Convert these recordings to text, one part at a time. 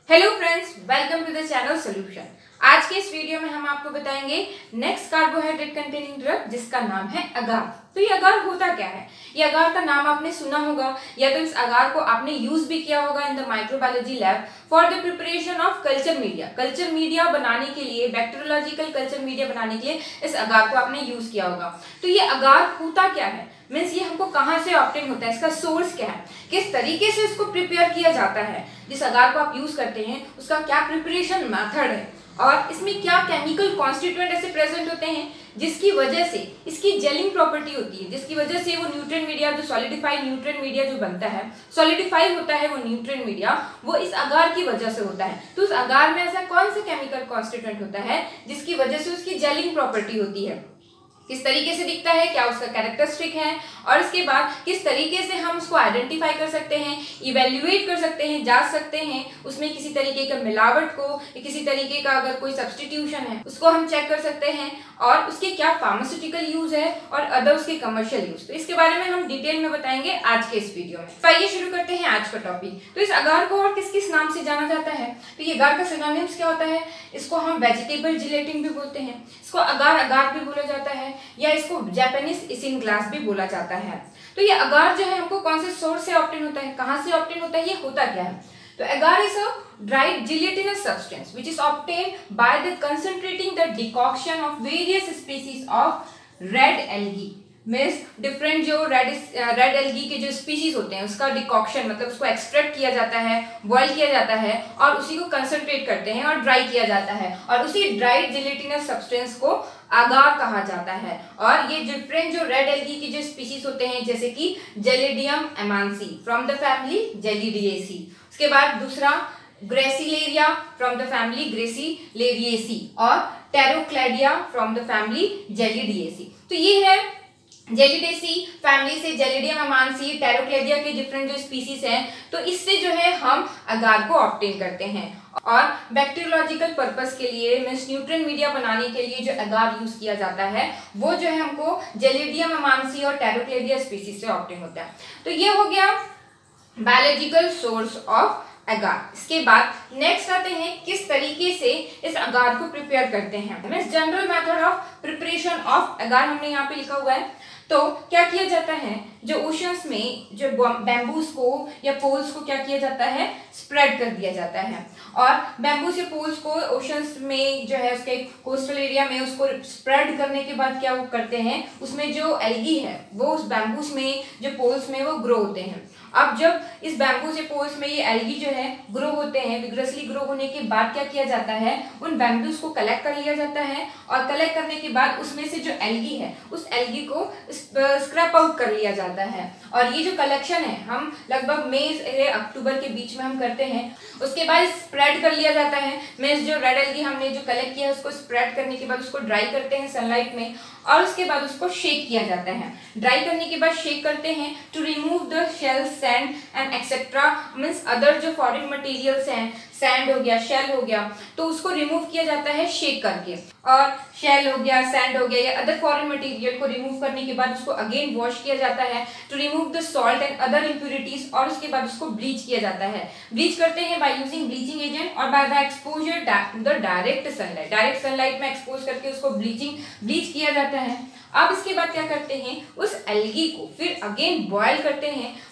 Hello friends, welcome to the channel solution. आज के इस वीडियो में हम आपको बताएंगे नेक्स्ट कार्बोहाइड्रेट कंटेनिंग ड्रग जिसका नाम है अगार। तो ये अगार होता क्या है? ये अगार का नाम आपने सुना होगा या तो इस अगार को आपने यूज भी किया होगा in the microbiology lab for the preparation of culture media. Culture media बनाने के लिए, बैक्टीरियोलॉजिकल कल्चर मीडिया बनाने के लिए इस अगार को आपने यूज किया होगा। तो ये अगार होता क्या है, मीन्स ये हमको कहाँ से ऑब्टेन होता है, इसका सोर्स क्या है, किस तरीके से इसको प्रिपेयर किया जाता है, जिस अगार को आप यूज करते हैं उसका क्या प्रिपरेशन मेथड है और इसमें क्या केमिकल कॉन्स्टिट्यूएंट ऐसे प्रेजेंट होते हैं जिसकी वजह से इसकी जेलिंग प्रॉपर्टी होती है, जिसकी वजह से वो न्यूट्रिएंट मीडिया, जो सॉलिडिफाइड न्यूट्रिएंट मीडिया जो बनता है, सॉलिडिफाई होता है वो न्यूट्रिएंट मीडिया, वो इस अगार की वजह से होता है। तो उस अगार में ऐसा कौन सा केमिकल कॉन्स्टिट्यूएंट होता है जिसकी वजह से उसकी जेलिंग प्रॉपर्टी होती है, किस तरीके से दिखता है, क्या उसका कैरेक्टरिस्टिक है और इसके बाद किस तरीके से हम उसको आइडेंटिफाई कर सकते हैं, इवेल्युएट कर सकते हैं, जांच सकते हैं उसमें किसी तरीके का मिलावट को या किसी तरीके का अगर कोई सब्स्टिट्यूशन है उसको हम चेक कर सकते हैं और उसके क्या फार्मास्यूटिकल यूज है और अदर उसके कमर्शियल यूज। तो इसके बारे में हम डिटेल में बताएंगे आज के इस वीडियो में। तो आइए शुरू करते हैं आज का टॉपिक। तो इस अगार को और किस किस नाम से जाना जाता है? तो ये अगार का सिनोनिम्स क्या होता है? इसको हम वेजिटेबल जिलेटिन भी बोलते हैं, इसको अगार अगार भी बोला जाता है या इसको जापानीज इसिनग्लास भी बोला जाता है। तो ये अगार जो है हमको कौन से सोर्स से ऑब्टेन होता है, कहाँ से ऑब्टेन होता है, ये होता क्या है? तो agar is a dried gelatinous substance which is obtained by the concentrating the decoction of various species of red algae। Means different जो रेड एल्गी के जो स्पीसीज होते हैं उसका डिकॉक्शन, मतलब उसको एक्सट्रैक्ट किया जाता है, बॉयल किया जाता है और उसी को कंसंट्रेट करते हैं और ड्राई किया जाता है और उसी ड्राइड जिलेटिनस सब्सटेंस को अगार कहा जाता है। और ये डिफरेंट जो रेड एल्गी की जो स्पीसीज होते हैं जैसे कि Gelidium amansii from the family Gelidiaceae, उसके बाद दूसरा Gracilaria from the family Gracilariaceae और Pterocladia from the family Gelidiaceae. तो ये है जेलिडेसी फैमिली से जेलिडियम एमांसी, टेरोक्लेडिया के डिफरेंट जो स्पीसीज हैं, तो इससे जो है हम अगार को ऑब्टेन करते हैं। और बैक्टीरियोलॉजिकल पर्पस के लिए, मीन्स न्यूट्रिएंट मीडिया बनाने के लिए जो अगार यूज किया जाता है वो जो है हमको जेलिडियम एमांसी और टेरोक्लेडिया स्पीसीज से ऑब्टेन होता है। तो ये हो गया बायोलॉजिकल सोर्स ऑफ अगार। इसके बाद नेक्स्ट आते हैं किस तरीके से इस अगार को प्रिपेयर करते हैं। Means general method of preparation of agar हमने यहाँ पे लिखा हुआ है। तो क्या किया जाता है, जो ओशंस में जो बैम्बूस को या पोल्स को क्या किया जाता है, स्प्रेड कर दिया जाता है और बैम्बूस या पोल्स को ओशंस में जो है उसके कोस्टल एरिया में उसको स्प्रेड करने के बाद क्या वो करते हैं, उसमें जो एल्गी है वो उस बैम्बूस में जो पोल्स में वो ग्रो होते हैं। अब जब इस बैम्बूस या पोल्स में ये एल्गी जो है ग्रो होते हैं, विग्रसली ग्रो होने के बाद क्या किया जाता है, उन बैम्बूस को कलेक्ट कर लिया जाता है और कलेक्ट करने के बाद उसमें से जो एल्गी है उस एल्गी को स्क्रैप आउट कर लिया जाता है। और ये जो कलेक्शन है हम लगभग मई से अक्टूबर के बीच में हम करते हैं। उसके बाद स्प्रेड कर लिया जाता है, मीन्स जो रेड एल्गी हमने जो कलेक्ट किया है उसको स्प्रेड करने के बाद उसको ड्राई करते हैं सनलाइट में और उसके बाद उसको शेक किया जाता है। ड्राई करने के बाद शेक करते हैं to remove the shell, sand and etcetera, means other जो फॉरेन मटेरियल्स हैं, सैंड हो गया, शेल हो गया, तो उसको रिमूव किया जाता है शेक करके। और शेल हो गया, सैंड हो गया या अदर फॉरेन मटेरियल को रिमूव करने के बाद उसको अगेन वॉश किया जाता है to remove the salt and other impurities और उसके बाद उसको ब्लीच किया जाता है। ब्लीच करते हैं बाय यूजिंग ब्लीचिंग एजेंट और by the exposure to the direct sunlight. Direct sunlight में एक्सपोज करके उसको ब्लीच किया जाता है। अब इसके बाद क्या करते हैं, उस एल्गी को फिर अगेन बॉयल करते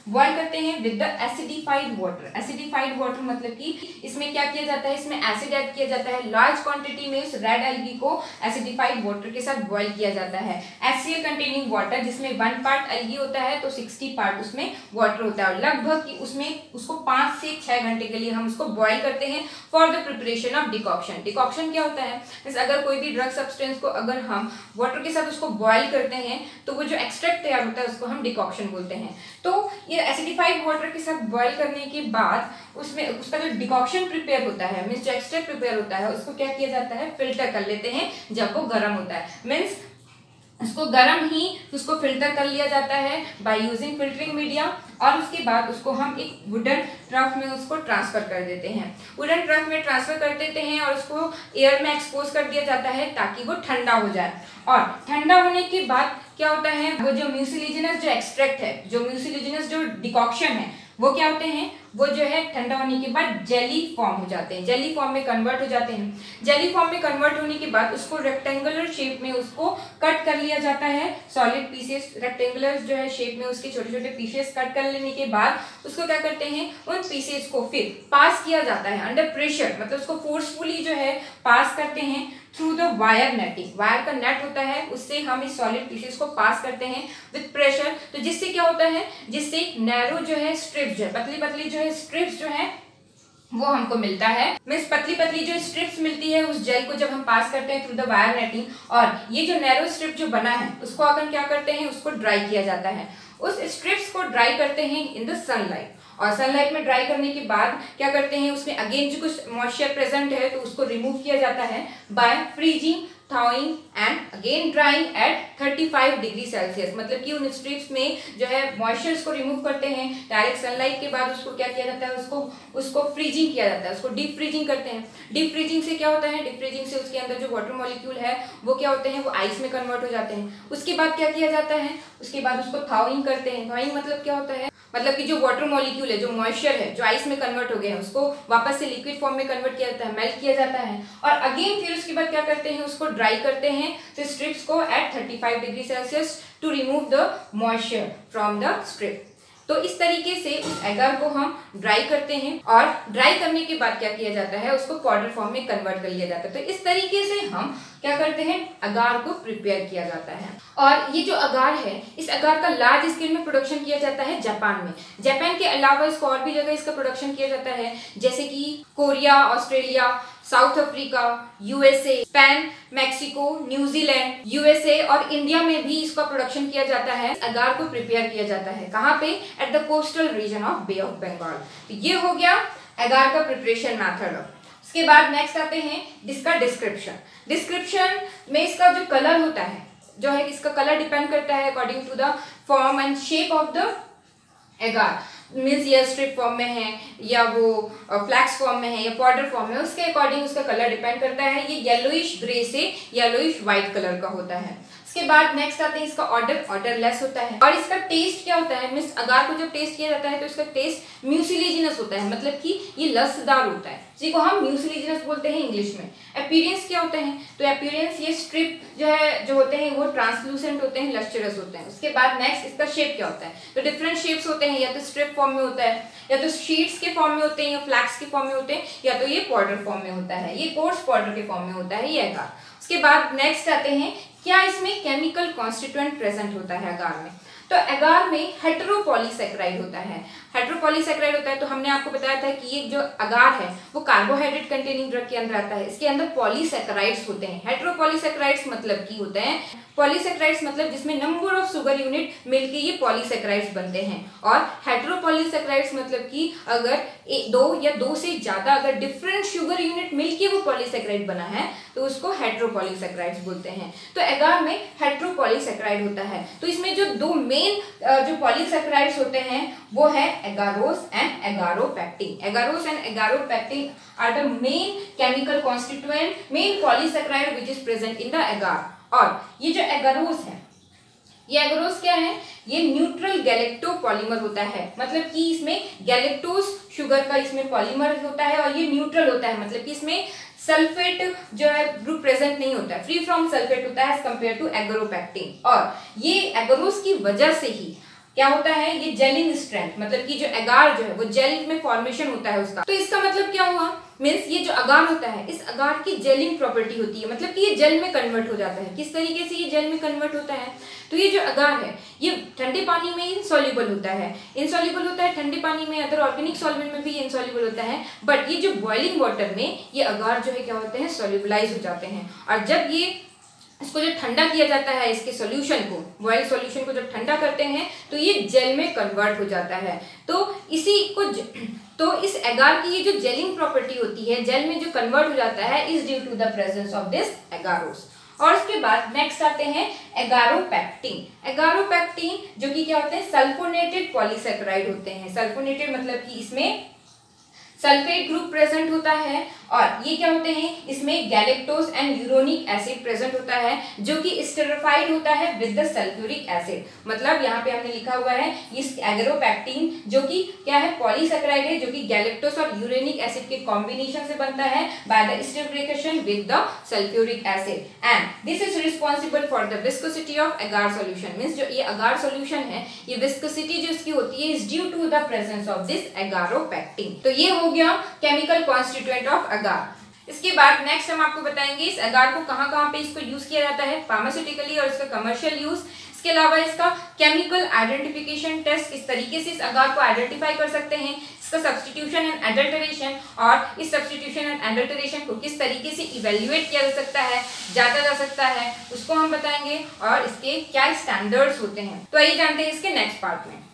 हैं with the acidified water. Acidified water मतलब कि इसमें क्या किया जाता है, इसमें एसिड ऐड किया जाता है। लार्ज क्वांटिटी में उस रेड एल्गी को एसिडिफाइड वाटर के साथ बॉयल किया जाता है। HCl कंटेनिंग वाटर, जिसमें 1 पार्ट एल्गी होता है तो 60 पार्ट उसमें वाटर होता है और लगभग कि उसमें उसको 5 से 6 घंटे के लिए हम उसको बॉयल करते हैं for the preparation of decoction. Decoction क्या होता है, अगर कोई भी ड्रग सब्सटेंस को अगर हम वाटर के साथ उसको बॉयल करते हैं तो वो जो एक्सट्रैक्ट तैयार होता है उसको हम डिकॉक्शन बोलते हैं। तो ये एसिडिफाइड वाटर के साथ बॉयल करने के बाद उसमें उसका जो डिकॉक्शन प्रिपेयर होता है, मीन्स जो एक्सट्रैक्ट प्रिपेयर होता है उसको क्या किया जाता है, फिल्टर कर लेते हैं जब वो गर्म होता है। मीन्स उसको गर्म ही उसको फिल्टर कर लिया जाता है बाय यूजिंग फिल्टरिंग मीडिया और उसके बाद उसको हम एक वुडन ट्रफ में उसको ट्रांसफर कर देते हैं। वुडन ट्रफ में ट्रांसफर कर देते हैं और उसको एयर में एक्सपोज कर दिया जाता है ताकि वो ठंडा हो जाए। और ठंडा होने के बाद क्या होता है, वो जो म्यूसिलिजिनस जो एक्सट्रैक्ट है, जो म्यूसिलिजिनस जो डिकॉक्शन है, वो क्या होते हैं, वो जो है ठंडा होने के बाद जेली फॉर्म हो जाते हैं, जेली फॉर्म में कन्वर्ट हो जाते हैं। जेली फॉर्म में कन्वर्ट होने के बाद उसको रेक्टेंगुलर शेप में उसको कट कर लिया जाता है, सॉलिड पीसेस रेक्टेंगुलर जो है शेप में उसके छोटे छोटे पीसेस कट कर लेने के बाद उसको क्या करते हैं, उन पीसेस को फिर पास किया जाता है अंडर प्रेशर, मतलब उसको फोर्सफुली जो है पास करते हैं through the wire netting. Wire का नेट होता है, उससे हम इस सॉलिड पीसेस को पास करते हैं विद प्रेशर। तो जिससे क्या होता है, जिससे नैरो जो है स्ट्रिप्स जो है, पतली पतली जो है स्ट्रिप्स जो है वो हमको मिलता है। मीन्स पतली पतली जो स्ट्रिप्स मिलती है उस जेल को जब हम पास करते हैं थ्रू द वायर नेटिंग, और ये जो नैरो स्ट्रिप जो बना है उसको अपन क्या करते हैं, उसको ड्राई किया जाता है। उस स्ट्रिप्स को ड्राई करते हैं इन द सनलाइट, और सनलाइट में ड्राई करने के बाद क्या करते हैं, उसमें अगेन जो कुछ मॉइस्चर प्रेजेंट है तो उसको रिमूव किया जाता है by freezing, thawing and again drying at 35 degree Celsius. मतलब कि उन स्ट्रिप्स में जो है मॉइस्चर्स को रिमूव करते हैं डायरेक्ट सनलाइट के बाद, उसको क्या किया जाता है, उसको फ्रीजिंग किया जाता है, उसको डीप फ्रीजिंग करते हैं। डीप फ्रीजिंग से क्या होता है, डीप फ्रीजिंग से उसके अंदर जो वाटर मॉलिक्यूल है वो क्या होते हैं, वो आइस में कन्वर्ट हो जाते हैं। उसके बाद क्या किया जाता है, उसके बाद उसको थाउइंग करते हैं। थाउइंग मतलब क्या होता है, मतलब कि जो वाटर मॉलिक्यूल है, जो मॉइस्चर है, जो आइस में कन्वर्ट हो गए हैं, उसको वापस से लिक्विड फॉर्म में कन्वर्ट किया जाता है, मेल्ट किया जाता है, और अगेन फिर उसके बाद क्या करते हैं, उसको ड्राई करते हैं तो स्ट्रिप्स को at 35 degree Celsius to remove the moisture from the strip. तो इस तरीके से उस एगार को हम ड्राई करते हैं, और ड्राई करने के बाद क्या किया जाता है, उसको पाउडर फॉर्म में कन्वर्ट कर लिया जाता है। तो इस तरीके से हम क्या करते हैं, अगार को प्रिपेयर किया जाता है। और ये जो अगार है, इस अगार का लार्ज स्केल में प्रोडक्शन किया जाता है जापान में। जापान के अलावा इसको और भी जगह इसका प्रोडक्शन किया जाता है, जैसे कि Korea, Australia, South Africa, USA, Spain, Mexico, New Zealand, USA और इंडिया में भी इसका प्रोडक्शन किया जाता है। अगार को प्रिपेयर किया जाता है कहाँ पे, at the coastal region of bay of Bengal. तो ये हो गया अगार का प्रिपरेशन मेथड। उसके बाद नेक्स्ट आते हैं इसका डिस्क्रिप्शन। डिस्क्रिप्शन में इसका जो कलर होता है, जो है इसका कलर डिपेंड करता है according to the form and shape of the agar. Means ये स्ट्रिप फॉर्म में है या वो फ्लैक्स फॉर्म में है या पाउडर फॉर्म में, उसके अकॉर्डिंग उसका कलर डिपेंड करता है। ये येलोइश ग्रे से येलोइश व्हाइट कलर का होता है। इसके बाद नेक्स्ट आते हैं इसका ऑर्डर लेस होता है। और इसका टेस्ट क्या होता है, मीन्स अगार को जब टेस्ट किया जाता है तो इसका टेस्ट म्यूसिलीजिनस होता है, मतलब कि ये लसदार होता है, जिसको हम म्यूसिलीजिनस बोलते हैं इंग्लिश में। अपीयरेंस क्या होते हैं, तो अपीयरेंस ये स्ट्रिप जो होते हैं वो ट्रांसलूसेंट होते हैं, लस्टरस होते हैं। उसके बाद नेक्स्ट इसका शेप क्या होता है, तो डिफरेंट शेप्स होते हैं, या तो स्ट्रिप फॉर्म में होता है, या तो शीट्स के फॉर्म में होते हैं, या फ्लैक्स के फॉर्म में होते हैं, या तो ये पाउडर फॉर्म में होता है, ये कोर्स पाउडर के फॉर्म में होता है ये अगार। उसके बाद नेक्स्ट आते हैं, क्या इसमें केमिकल कॉन्स्टिट्यूएंट प्रेजेंट होता है अगार में। तो अगार में हेटेरोपॉलीसैकेराइड होता है। हेटेरोपॉलीसैकेराइड होता है तो हमने आपको बताया था कि ये जो अगार है वो कार्बोहाइड्रेट कंटेनिंग ड्रग के अंदर आता है। इसके अंदर पॉलीसैकेराइड्स होते हैं। हेटेरोपॉलीसैकेराइड्स मतलब की होते हैं, पॉलीसैकेराइड्स मतलब जिसमें नंबर ऑफ शुगर यूनिट मिलके ये पॉलीसैकेराइड्स बनते हैं। और हेटेरोपॉलीसैकेराइड्स मतलब कि अगर दो या दो से ज्यादा अगर डिफरेंट शुगर यूनिट मिलके वो पॉलीसैकेराइड बना है तो उसको हेटेरोपॉलीसैकेराइड्स बोलते हैं। तो अगार में हेटेरोपॉलीसैकेराइड होता है। तो इसमें जो दो मेन जो पॉलीसैकेराइड्स होते हैं वो है agarose and agaropectin. Agarose and agaropectin are the main chemical constituent, main polysaccharide which is present in the agar. और ये जो एगारोस है, ये एगारोस क्या है, ये न्यूट्रल गैलेक्टोपॉलीमर होता है, मतलब कि इसमें गैलेक्टोज शुगर का इसमें पॉलीमर होता है, और ये न्यूट्रल होता है, मतलब कि इसमें सल्फेट जो है ग्रुप प्रेजेंट नहीं होता है, फ्री फ्रॉम सल्फेट होता है एज कंपेयर टू एगारोपेक्टिन। और ये एगारोस की वजह से ही क्या होता है, ये जेलिंग स्ट्रेंथ, मतलब कि जो अगार जो है वो जेल में फॉर्मेशन होता है उसका। तो इसका मतलब क्या हुआ, मीन्स ये जो अगार होता है इस अगार की जेलिंग प्रॉपर्टी होती है, मतलब कि ये जेल में कन्वर्ट हो जाता है। किस तरीके से ये जेल में कन्वर्ट होता है, तो ये जो अगार है ये ठंडे पानी में इनसॉल्युबल होता है, इनसॉल्युबल होता है ठंडे पानी में, अदर ऑर्गेनिक सॉल्वेंट में भी इनसॉल्युबल होता है। बट ये जो बॉइलिंग वाटर में ये अगार जो है क्या होते हैं, सॉल्युबलाइज हो जाते हैं। और जब ये इसको जब ठंडा किया जाता है, इसके सॉल्यूशन को, बॉइल्ड सॉल्यूशन को जब ठंडा करते हैं तो ये जेल में कन्वर्ट हो जाता है। तो इसी को तो इस एगार की ये जो जेलिंग प्रॉपर्टी होती है, जेल में जो कन्वर्ट हो जाता है, is due to the presence of this agarose. और उसके बाद नेक्स्ट आते हैं एगारोपेक्टिन। एगारोपेक्टिन जो कि क्या होते हैं, सल्फोनेटेड पॉलीसैकेराइड होते हैं। सल्फोनेटेड मतलब कि इसमें सल्फेट ग्रुप प्रेजेंट होता है और ये क्या होते हैं, इसमें galactose and uronic acid present होता है जो कि स्टेरिफाइड होता है विद द सल्फ्यूरिक एसिड। मतलब यहाँ पे हमने लिखा हुआ है इस एगरोपैक्टिन जो कि क्या है, पॉलीसैकेराइड है जो कि गैलेक्टोज और यूरोनिक एसिड के कॉम्बिनेशन से बनता है by the esterification with the sulphuric acid and this is responsible for the viscosity of agar solution. Means जो ये एगार सॉल्यूशन है, ये विस्कोसिटी जो इसकी होती है is due to the presence of this agaropectin. तो ये हो गया केमिकल कॉन्स्टिट्यूएंट ऑफ एगार। इसके बाद नेक्स्ट हम आपको बताएंगे इस एगार को कहाँ पे इसको यूज किया जाता है फार्मास्यूटिकली और इसका कमर्शियल यूज। इसके अलावा इसका केमिकल आइडेंटिफिकेशन टेस्ट, किस तरीके से इस एगार को आइडेंटिफाई कर सकते हैं, इसका सब्स्टिट्यूशन एंड एडल्टरेशन और इस सब्स्टिट्यूशन एंड एडल्टरेशन को किस तरीके से इवेल्युएट किया जा सकता है, जांचा जा सकता है, उसको हम बताएंगे और इसके क्या स्टैंडर्ड्स होते हैं। तो आइए जानते हैं इसके नेक्स्ट पार्ट में।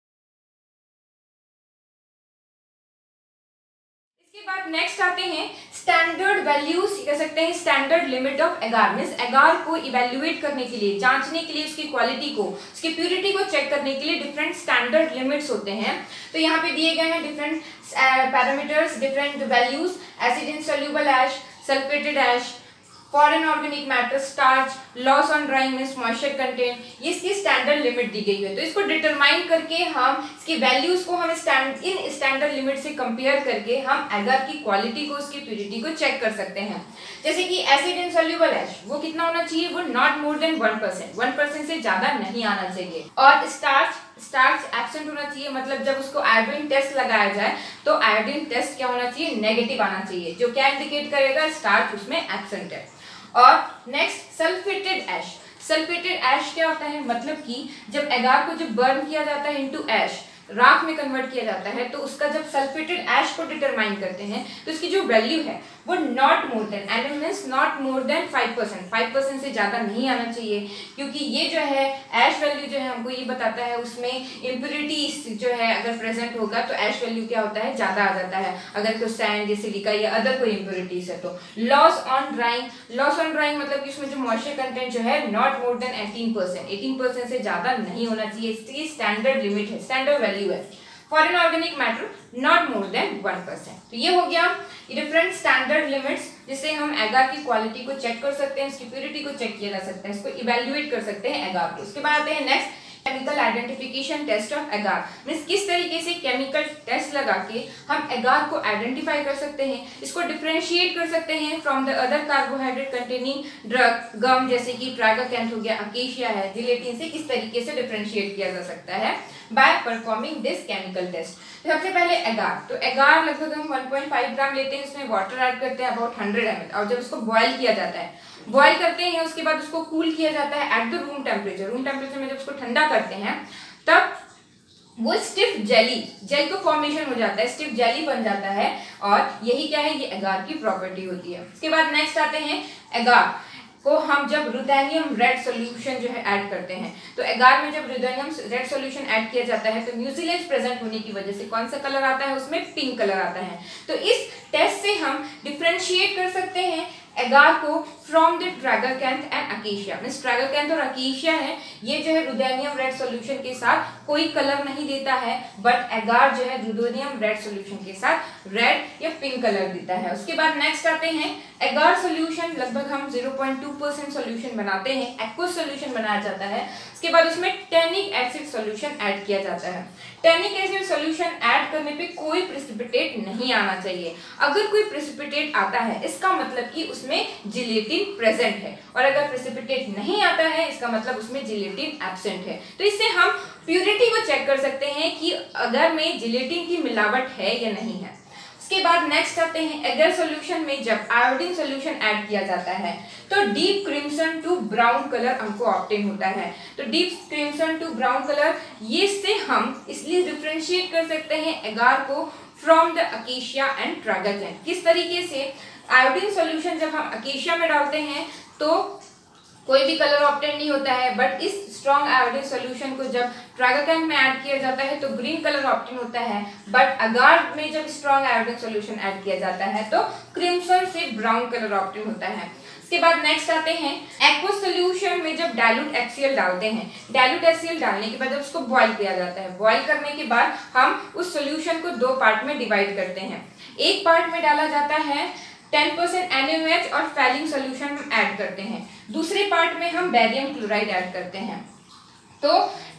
बाद नेक्स्ट आते हैं स्टैंडर्ड वैल्यूज, कह सकते हैं standard limit of agar. Means agar को इवेल्युएट करने के लिए, जांचने के लिए, उसकी क्वालिटी को, उसकी प्योरिटी को चेक करने के लिए डिफरेंट स्टैंडर्ड लिमिट्स होते हैं। तो यहाँ पे दिए गए हैं different parameters, different values, acid insoluble ash, sulphated ash, foreign organic matter, starch, loss on drying means moisture content, ये इसकी स्टैंडर्ड लिमिट दी गई है। तो इसको डिटरमाइन करके हम इसकी वैल्यूज को हम इन स्टैंडर्ड लिमिट से कंपेयर करके हम एगार की क्वालिटी को, उसकी प्योरिटी को चेक कर सकते हैं। जैसे कि एसिड इनसॉल्युबल ऐश वो कितना होना चाहिए, वो नॉट मोर देन 1% से ज्यादा नहीं आना चाहिए। और स्टार्च एब्सेंट होना चाहिए, मतलब जब उसको आयोडीन टेस्ट लगाया जाए तो आयोडीन टेस्ट क्या होना चाहिए, नेगेटिव आना चाहिए, जो क्या इंडिकेट करेगा स्टार्च उसमें एब्सेंट है। और next sulphated ash. Sulphated ash क्या होता है, मतलब कि जब एगार को जब बर्न किया जाता है इनटू ऐश, राख में कन्वर्ट किया जाता है, तो उसका जब सल्फेटेड ऐश को डिटरमाइन करते हैं तो इसकी जो वैल्यू है वो not more than, an means not more than 5% से ज्यादा नहीं आना चाहिए, क्योंकि ये जो है ऐश वैल्यू जो है हमको ये बताता है उसमें इम्प्योरिटी जो है अगर प्रेजेंट होगा तो ऐश वैल्यू क्या होता है, ज्यादा आ जाता है। अगर कोई सैंड या सिलिका या अदर कोई इम्प्योरिटीज है तो लॉस ऑन ड्राइंग मतलब कि उसमें जो मॉइस्चर कंटेंट जो है नॉट मोर देन 18% से ज्यादा नहीं होना चाहिए, इसकी स्टैंडर्ड लिमिट है, स्टैंडर्ड वैल्यू है। Foreign organic matter not more than 1%। तो ये हो गया डिफरेंट स्टैंडर्ड लिमिट्स जिससे हम एगार की क्वालिटी को चेक कर सकते हैं, इसकी प्योरिटी को चेक किया जा सकता है, इसको इवेल्युएट कर सकते हैं एगार को। उसके बाद आते हैं next chemical identification test of agar. Means किस तरीके से केमिकल टेस्ट लगा के हम एगार को आइडेंटिफाई कर सकते हैं, इसको डिफरेंशिएट कर सकते हैं from the other carbohydrate containing drug, gum जैसे कि ट्राइगोकैंथ हो गया, अकेशिया है, जिलेटिन से किस तरीके से डिफरेंशिएट किया जा सकता है by performing this chemical test. सबसे पहले एगार, तो एगार लगभग हम 1.5 ग्राम लेते हैं, इसमें वाटर ऐड करते हैं अबाउट 100 ml और जब इसको बॉयल किया जाता है, बॉयल करते हैं उसके बाद उसको कूल किया जाता है एट द रूम टेम्परेचर में जब उसको ठंडा करते हैं तब वो स्टिफ जेल को फॉर्मेशन हो जाता है, स्टिफ जेली बन जाता है और यही क्या है, ये एगार की प्रॉपर्टी होती है। उसके बाद नेक्स्ट आते हैं एगार को हम जब रुथेनियम रेड सॉल्यूशन जो है ऐड करते हैं, तो एगार में जब रुथेनियम रेड सॉल्यूशन ऐड किया जाता है तो म्यूसिलेज प्रेजेंट होने की वजह से कौन सा कलर आता है, उसमें पिंक कलर आता है। तो इस टेस्ट से हम डिफरेंशिएट कर सकते हैं एगार को from the tragacanth and acacia. Means tragacanth और अकेशिया है, ये जो है रुथेनियम रेड सॉल्यूशन के साथ कोई कलर नहीं देता है, बट एगार जो है रुथेनियम रेड सॉल्यूशन के साथ रेड या पिंक कलर देता है। उसके बाद नेक्स्ट आते हैं एगार सॉल्यूशन, लगभग हम 0.2% सॉल्यूशन बनाते हैं, एक्वस सॉल्यूशन बनाया जाता है। उसके बाद उसमें टैनिक एसिड सॉल्यूशन ऐड किया जाता है। टैनिक एसिड सॉल्यूशन ऐड करने पे कोई प्रेसिपिटेट नहीं आना चाहिए, अगर कोई प्रेसिपिटेट आता है इसका मतलब कि उसमें जिलेटिन प्रेजेंट है, और अगर प्रेसिपिटेट नहीं आता है इसका मतलब उसमें जिलेटिन एब्सेंट है। तो इससे हम प्योरिटी को चेक कर सकते हैं कि अगर में जिलेटिन की मिलावट है या नहीं है। उसके बाद नेक्स्ट आते हैं एगर सॉल्यूशन में जब आयोडीन सॉल्यूशन ऐड किया जाता है तो deep crimson to brown colour हमको ऑब्टेन होता है। तो deep crimson to brown colour, ये से हम इसलिए डिफरेंशिएट कर सकते हैं एगार को from the acacia and tragacanth. किस तरीके से आयोडीन सॉल्यूशन जब हम अकेशिया में डालते हैं तो कोई भी कलर ऑब्टेन नहीं होता है, बट इस स्ट्रॉन्ग आयोडीन सॉल्यूशन को जब ट्राइगोकैंथ में ऐड किया जाता है तो ग्रीन कलर ऑब्टेन होता है, बट एगार में जब स्ट्रॉन्ग आयोडीन सॉल्यूशन ऐड किया जाता है तो क्रिम्सन से ब्राउन कलर ऑब्टेन होता है। इसके बाद नेक्स्ट आते हैं एक्वस सॉल्यूशन में जब डाइल्यूट HCl डालते हैं, डाइल्यूट HCl डालने के बाद जब उसको बॉईल किया जाता है, बॉईल करने के बाद हम उस सॉल्यूशन को दो पार्ट में डिवाइड करते हैं। एक पार्ट में डाला जाता है 10% NaOH और फैलिंग सोल्यूशन ऐड करते हैं, दूसरे पार्ट में हम बेरियम क्लोराइड ऐड करते हैं। तो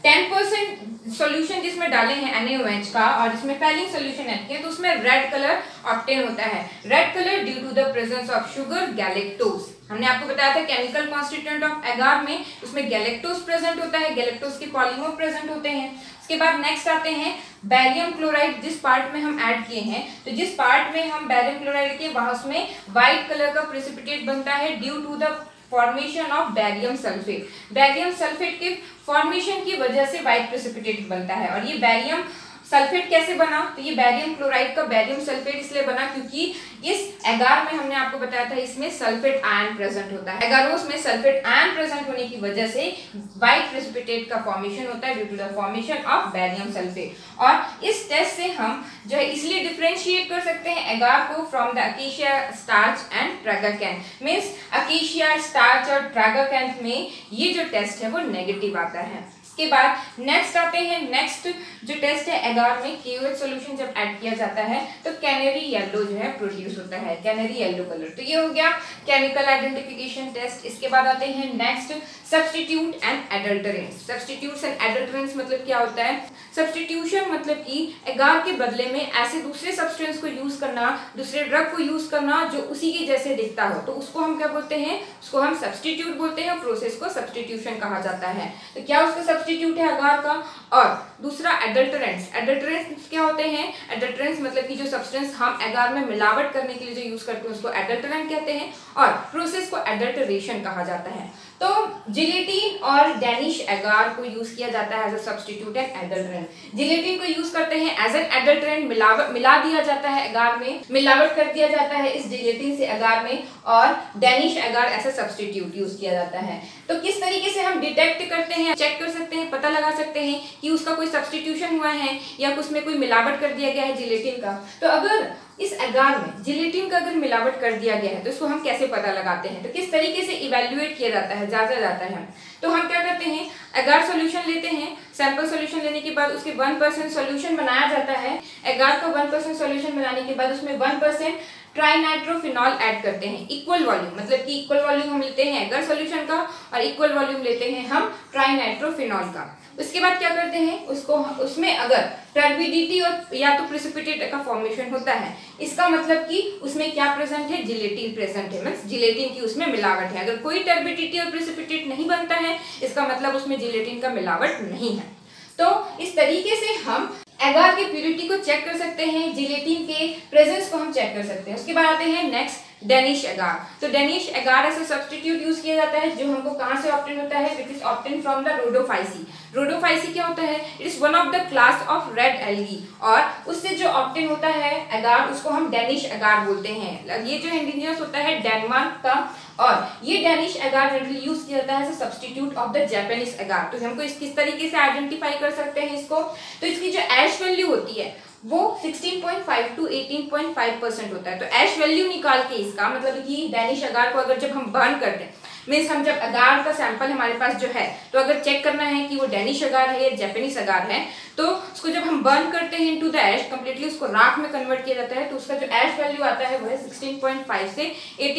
10% सॉल्यूशन जिसमें डाले हैं NaOH का और जिसमें फैलिंग सॉल्यूशन ऐड किया तो उसमें रेड कलर ऑब्टेन होता है। Red colour due to the presence of sugar galactose. हमने आपको बताया था केमिकल कॉन्स्टिट्यूएंट ऑफ एगार में उसमें गैलेक्टोज प्रेजेंट होता है, गैलेक्टोज के पॉलीमर प्रेजेंट होते हैं। उसके बाद नेक्स्ट आते हैं बेरियम क्लोराइड। जिस पार्ट में हम ऐड किए हैं, तो जिस पार्ट में हम बेरियम क्लोराइड के वहां उसमें व्हाइट कलर का प्रेसिपिटेट बनता है due to the formation of barium sulphate. Barium sulphate के फॉर्मेशन की वजह से व्हाइट प्रेसिपिटेट बनता है। और ये बेरियम सल्फेट कैसे बना, तो ये बेरियम क्लोराइड का बेरियम सल्फेट इसलिए बना क्योंकि इस एगार में हमने आपको बताया था इसमें सल्फेट आयन प्रेजेंट होता है। एगारोस में सल्फेट आयन प्रेजेंट होने की वजह से व्हाइट प्रेसिपिटेट का फॉर्मेशन होता है due to the formation of barium sulphate. और इस टेस्ट से हम जो है इसलिए डिफरेंशिएट कर सकते हैं एगार को from the acacia starch and tragacanth. Means acacia starch और ट्रैगाकैंथ में ये जो टेस्ट है वो नेगेटिव आता है। के बाद नेक्स्ट आते हैं, नेक्स्ट जो टेस्ट है एगार में KOH सॉल्यूशन जब ऐड किया जाता है तो कैनरी येलो जो है प्रोड्यूस होता है, कैनरी येलो कलर। तो ये हो गया केमिकल आइडेंटिफिकेशन टेस्ट। इसके बाद आते हैं next substitute and adulterants. Substitutes and adulterants मतलब क्या होता है? सब्स्टिट्यूशन मतलब कि एगार के बदले में ऐसे दूसरे सब्सटेंस को यूज करना, दूसरे ड्रग को यूज करना जो उसी के जैसे दिखता हो, तो उसको हम क्या बोलते हैं? उसको हम सब्स्टिट्यूट बोलते हैं और प्रोसेस को सब्स्टिट्यूशन कहा जाता है। तो क्या उसका सब्स्टिट्यूट है एगार का? और दूसरा एडल्टरेंट्स। एडल्टरेंट्स क्या होते हैं? एडल्टरेंट्स मतलब कि जो सब्सटेंस हम एगार में मिलावट करने के लिए जो यूज करते हैं उसको एडल्टरेंट कहते हैं और प्रोसेस को एडल्टरेशन कहा जाता है। तो जिलेटिन और डेनिश एगार को यूज किया जाता है as a substitute and adulterant. Gelatin को यूज करते हैं एज एन एडल्टरेंट, मिला दिया जाता है एगार में, मिलावट कर दिया जाता है इस जिलेटिन से एगार में, और डेनिश एगार एज अ सब्स्टिट्यूट यूज किया जाता है। तो किस तरीके से हम डिटेक्ट करते हैं, चेक कर सकते हैं, पता लगा सकते हैं कि उसका कोई सब्स्टिट्यूशन हुआ है या उसमें कोई मिलावट कर दिया गया है जिलेटिन का। तो अगर इस एगार में जिलेटिन का अगर मिलावट कर दिया गया है तो इसको हम कैसे पता लगाते हैं, तो किस तरीके से इवेल्युएट किया जाता है, जांचा जाता है? तो हम क्या करते हैं, एगार सॉल्यूशन लेते हैं, सैंपल सॉल्यूशन लेने के बाद उसके 1% सॉल्यूशन बनाया जाता है। एगार का 1% सॉल्यूशन बनाने के बाद उसमें 1% ट्राइनाइट्रोफिनॉल ऐड करते हैं, इक्वल वॉल्यूम, मतलब कि इक्वल वॉल्यूम हम लेते हैं एगार सॉल्यूशन का और इक्वल वॉल्यूम लेते हैं हम ट्राइनाइट्रोफिनॉल का। उसके बाद क्या करते हैं, उसको उसमें अगर टर्बिडिटी और या तो प्रेसिपिटेट का फॉर्मेशन होता है, इसका मतलब कि उसमें क्या प्रेजेंट है? जिलेटिन प्रेजेंट है, मींस जिलेटिन की उसमें मिलावट है। अगर कोई टर्बिडिटी और प्रेसिपिटेट नहीं बनता है इसका मतलब उसमें जिलेटिन का मिलावट नहीं है। तो इस तरीके से हम एगार की प्यूरिटी को चेक कर सकते हैं, जिलेटिन के प्रेजेंस को हम चेक कर सकते हैं। उसके बाद आते हैं नेक्स्ट डेनिश एगार। तो डेनिश एगार ऐसा सब्स्टिट्यूट यूज किया जाता है जो हमको कहां से ऑब्टेन होता है? Which is obtain from the Rhodophyceae. Rhodophyceae क्या होता है? It is one of the class of red algae और उससे जो ऑब्टेन होता है एगार उसको हम डेनिश एगार बोलते हैं। ये जो इंडिजिनस होता है डेनमार्क का और ये डेनिश एगार जनरली यूज किया जाता है सब्स्टिट्यूट ऑफ द जापानीज एगार। तो हमको किस तरीके से आइडेंटिफाई कर सकते हैं इसको? तो इसकी जो एश वैल्यू होती है वो 16.5 to 18.5% होता है। तो एश वैल्यू निकाल के इसका मतलब कि डेनिश एगार को अगर जब हम बर्न करते हैं, मीन्स हम जब एगार का सैंपल हमारे पास जो है तो अगर चेक करना है कि वो डेनिश एगार है या जापानीज एगार है, तो उसको जब हम बर्न करते हैं इनटू द ऐश, कंप्लीटली उसको राख में कन्वर्ट किया जाता है, तो उसका जो ऐश वैल्यू आता है वो है 16.5 से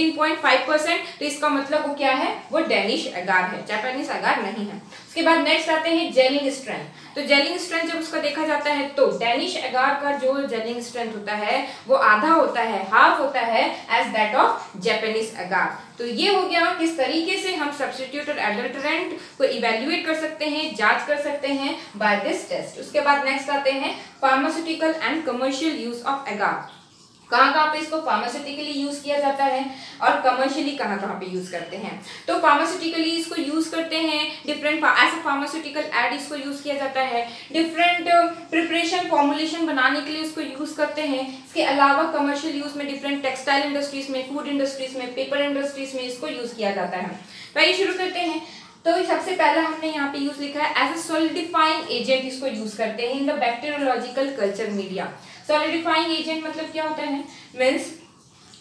18.5%। तो इसका मतलब वो क्या है? वो डेनिश एगार है, जापानीज एगार नहीं है। उसके बाद नेक्स्ट आते हैं जेलिंग स्ट्रेंथ। तो जेलिंग स्ट्रेंथ जब उसका देखा जाता है तो डेनिश एगार का जो जेलिंग स्ट्रेंथ होता है वो आधा होता है, हाफ होता है एज दैट ऑफ जापानीज एगार। तो ये हो गया किस तरीके से हम सब्स्टिट्यूट और एडल्टरेंट को इवेल्युएट कर सकते हैं, जांच कर सकते हैं बाय दिस टेस्ट। उसके बाद नेक्स्ट आते हैं pharmaceutical and commercial use of agar. कहाँ पे इसको फार्मास्यूटिकली यूज किया जाता है और कमर्शियली कहाँ पे यूज करते हैं? तो फार्मास्यूटिकली इसको यूज करते हैं different as a pharmaceutical aid इसको यूज किया जाता है, डिफरेंट प्रिपरेशन फॉर्मुलेशन बनाने के लिए इसको यूज करते हैं। इसके अलावा कमर्शियल यूज में डिफरेंट टेक्सटाइल इंडस्ट्रीज में, फूड इंडस्ट्रीज में, पेपर इंडस्ट्रीज में इसको यूज किया जाता है। तो आइए शुरू करते हैं। तो सबसे पहला हमने यहाँ पे यूज लिखा है एज अ सॉलिडिफाइंग एजेंट, इसको यूज करते हैं in the bacteriological culture media. Solidifying agent मतलब क्या होता है? मीन्स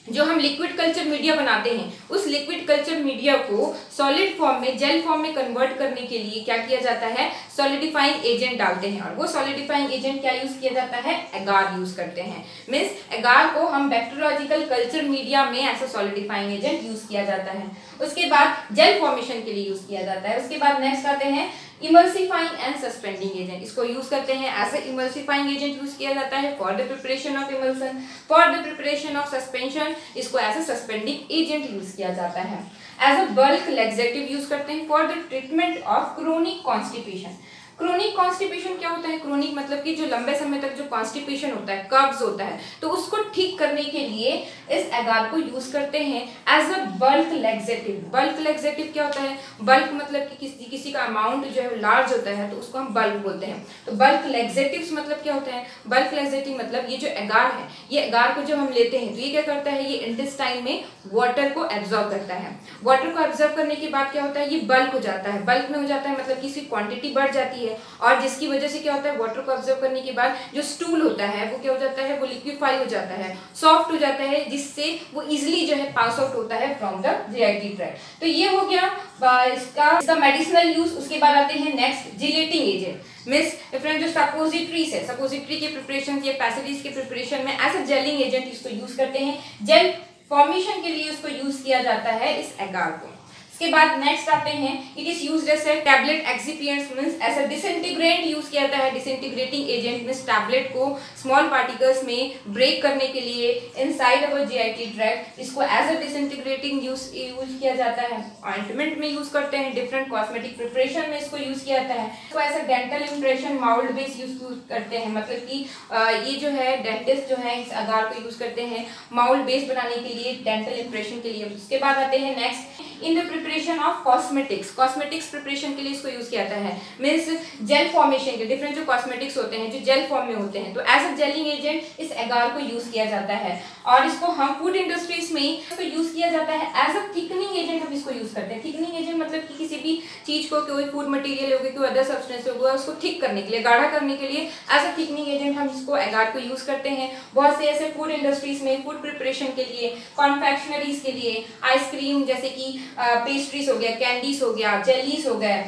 जो हम लिक्विड कल्चर मीडिया बनाते हैं उस लिक्विड कल्चर मीडिया को सॉलिड फॉर्म में, जेल फॉर्म में कन्वर्ट करने के लिए क्या किया जाता है, सॉलिडिफाइंग एजेंट डालते हैं। और वो सॉलिडिफाइंग एजेंट क्या यूज किया जाता है, एगार यूज करते हैं। मीन्स एगार को हम बैक्टीरियोलॉजिकल कल्चर मीडिया में ऐसा सॉलिडिफाइंग एजेंट यूज किया जाता है। उसके बाद जेल फॉर्मेशन के लिए यूज किया जाता है। उसके बाद नेक्स्ट आते हैं इमल्सिफाइंग एंड सस्पेंडिंग एजेंट। इसको यूज करते हैं as a emulsifying agent use किया जाता है for the preparation of emulsion. For the preparation of suspension इसको as a suspending agent use किया जाता है। As a bulk laxative use करते हैं for the treatment of chronic constipation. Chronic constipation क्या होता है, क्रोनिक मतलब कि जो लंबे समय तक जो कॉन्स्टिपेशन होता है, कब्ज होता है, तो उसको ठीक करने के लिए इस एगार को यूज करते हैं as a bulk laxative. Bulk laxative क्या होता है, बल्क मतलब कि किसी का अमाउंट जो है लार्ज होता है तो उसको हम बल्क बोलते हैं। तो बल्क लैक्सेटिव्स मतलब क्या होता है, बल्क लैक्सेटिव मतलब ये जो एगार है, ये एगार को जब हम लेते हैं तो ये क्या करता है, ये इंटेस्टाइन में वाटर को एब्जॉर्ब करता है। वाटर को एब्जॉर्ब करने के बाद क्या होता है, ये बल्क हो जाता है। बल्क में हो जाता है मतलब कि इसकी क्वांटिटी बढ़ जाती है और जिसकी वजह से क्या होता है, वाटर को ऑब्जर्व करने के बाद जो स्टूल होता है वो क्या हो जाता है, वो लिक्विफाई हो जाता है, सॉफ्ट हो जाता है, जिससे वो इजीली जो है पास आउट होता है फ्रॉम द जीआईटी ट्रैक्ट। तो ये हो गया इसका मेडिसिनल यूज। उसके बाद आते हैं next gelating agent. Means different जो सपोजिटरीज है, सपोजिटरी के प्रिपरेशन या पैसेजेस के प्रिपरेशन में एज अ जेलिंग एजेंट इसको यूज करते हैं। जेल फॉर्मेशन के लिए इसको यूज किया जाता है इस एगार को। इसके बाद नेक्स्ट आते हैं, it is used as a tablet excipients means as a disintegrant use किया जाता है। डिसइंटीग्रेटिंग एजेंट मींस टैबलेट को स्मॉल पार्टिकल्स में ब्रेक करने के लिए इनसाइड अवर जीआईटी ट्रैक्ट इसको एज अ डिसइंटीग्रेटिंग यूज किया जाता है। ऑइंटमेंट में यूज करते हैं, डिफरेंट कॉस्मेटिक प्रिपरेशन में इसको यूज किया जाता है। इसको as a dental impression mould base use करते हैं, मतलब कि ये जो है डेंटिस्ट जो है इस एगार को यूज करते हैं माउल्ड बेस बनाने के लिए, डेंटल इंप्रेशन के लिए। उसके बाद आते हैं next in the preparation of cosmetics. Cosmetics preparation के लिए इसको यूज किया जाता है, मींस जेल फॉर्मेशन के डिफरेंट जो कॉस्मेटिक्स होते हैं जो जेल फॉर्म में होते हैं, तो एज अ जेलिंग एजेंट इस एगार को यूज किया जाता है। और इसको हम फूड इंडस्ट्रीज में इसको यूज किया जाता है एज अ थिकनिंग एजेंट। हम इसको यूज करते हैं थिकनिंग एजेंट मतलब कि किसी भी चीज को, कोई फूड मटेरियल होगा, कोई अदर सब्सटेंस होगा, उसको थिक करने के लिए, गाढ़ा करने के लिए एज अ थिकनिंग एजेंट हम इसको एगार को यूज करते हैं। बहुत से ऐसे फूड इंडस्ट्रीज में फूड प्रिपरेशन के लिए, कॉन्फेक्शनरीज के लिए, आइसक्रीम जैसे कि पेस्ट्रीज हो गया, कैंडीज हो गया, जेलीज हो गए,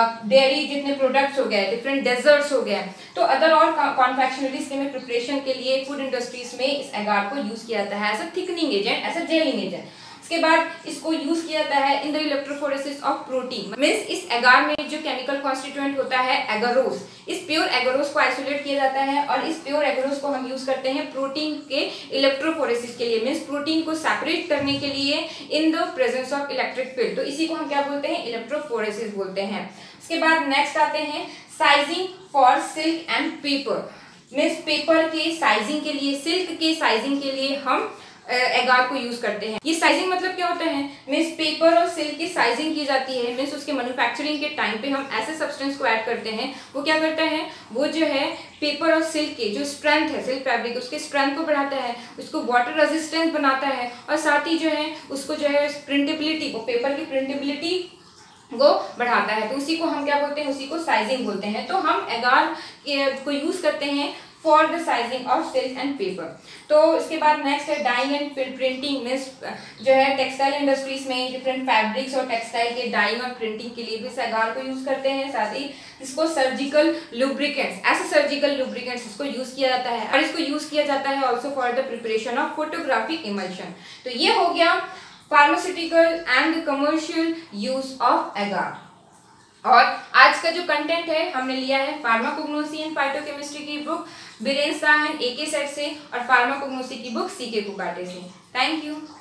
डेयरी जितने प्रोडक्ट्स हो गए, डिफरेंट डेजर्ट्स हो गए, तो अदर और कॉन्फेक्शनरीज के में प्रिपरेशन के लिए फूड इंडस्ट्रीज में इस एगार को यूज किया जाता है as a thickening agent, as a gelling agent. इसके बाद इसको यूज किया जाता है in the electrophoresis of protein. Means इस एगार में जो केमिकल कॉन्स्टिट्यूएंट होता है एगारोस, इस प्योर एगारोस को आइसोलेट किया जाता है और इस प्योर एगारोस को हम यूज करते हैं प्रोटीन के इलेक्ट्रोफोरेसिस के लिए, मींस प्रोटीन को सेपरेट करने के लिए in the presence of electric field. तो इसी को हम क्या बोलते हैं, इलेक्ट्रोफोरेसिस बोलते हैं। इसके बाद नेक्स्ट आते हैं sizing for silk and paper. Means paper के साइजिंग के लिए, सिल्क के साइजिंग के लिए हम एगार को यूज करते हैं। ये साइजिंग मतलब क्या होता है, मींस पेपर और सिल्क की साइजिंग की जाती है। मींस उसके मैन्युफैक्चरिंग के टाइम पे हम ऐसे सब्सटेंस को ऐड करते हैं, वो क्या करता है, वो जो है पेपर और सिल्क के जो स्ट्रेंथ है, सिल्क फैब्रिक उसके स्ट्रेंथ को बढ़ाता है, उसको वाटर रेजिस्टेंस बनाता है और साथ ही जो है उसको जो है प्रिंटेबिलिटी को, पेपर की प्रिंटेबिलिटी वो बढ़ाता है। तो उसी को हम क्या बोलते हैं, उसी को साइजिंग बोलते हैं। तो हम एगार को यूज करते हैं for the sizing of silk and paper. तो इसके बाद नेक्स्ट है डाइंग एंड प्रिंटिंग। मींस जो है टेक्सटाइल इंडस्ट्रीज में डिफरेंट फैब्रिक्स और टेक्सटाइल के डाइंग और प्रिंटिंग के लिए भी इस एगार को यूज करते हैं। साथ ही इसको सर्जिकल लुब्रिकेंट्स, ऐसे सर्जिकल लुब्रिकेंट्स इसको यूज किया जाता है और इसको यूज किया जाता है also for the preparation of photographic emulsion. तो ये हो गया pharmaceutical and commercial use of agar. और आज का जो कंटेंट है हमने लिया है फार्माकोग्नोसी एंड फाइटोकेमिस्ट्री की book Biren Shah and AK सेट से और फार्माकोग्नोसी की बुक CK कुकाटे से। Thank you.